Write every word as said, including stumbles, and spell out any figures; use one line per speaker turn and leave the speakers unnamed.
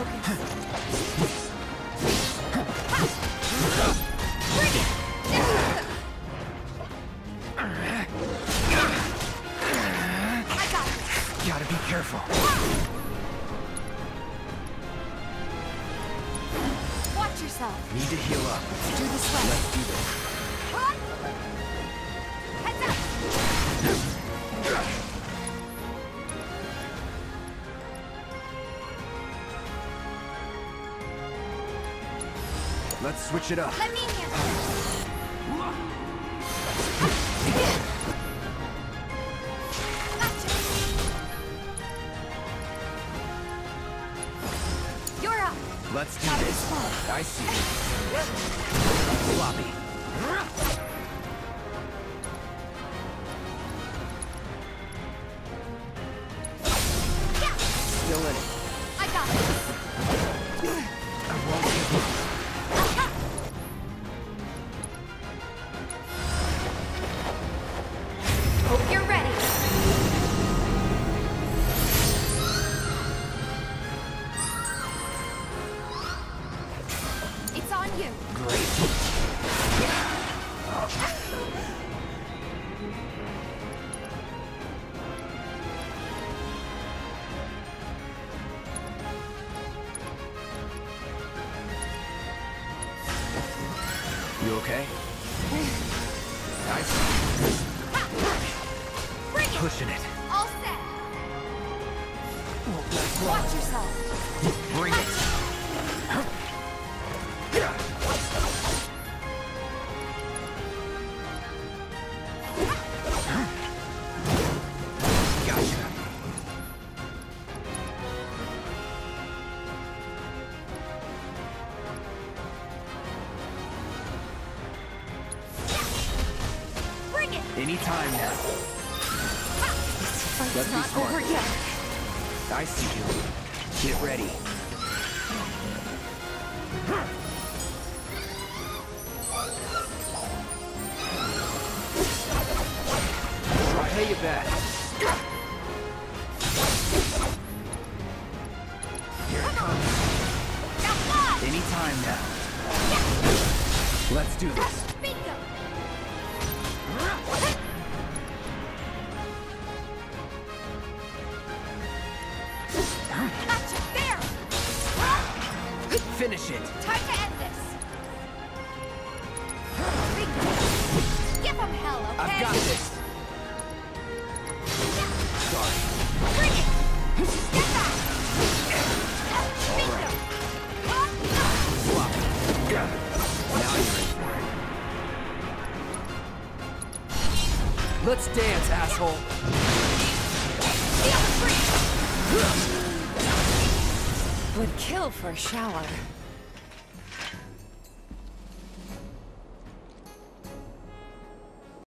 Gotta be careful.
Watch yourself.
Need to heal up.
Do this way.
Let's do this.
Heads up.
Let's switch it up.
Let me in here. Gotcha. You're up.
Let's do
Not
this.
this far.
I see you. Sloppy. Still in it.
I got this.
I won't give up.
Hope you're ready. It's on you.
Great. You okay? Nice.
Bring it.
Pushing it.
All set.
Won't let go.
Watch yourself.
Bring it. Gotcha.
Bring it.
Anytime now.
This fight's
Let's be
not
smart.
over yet.
I see you. Get ready. Try how you bet. Here it comes.
Now fly.
Anytime now. Let's do this.
Bingo. Gotcha. There.
Finish it.
Time to end this. Bingo. Give them hell, okay?
I've got this. Sorry.
Bring it. Get back. Bingo.
Flop. Now you're in for it. Let's dance, asshole.
Feel the breeze.
Would kill for a shower.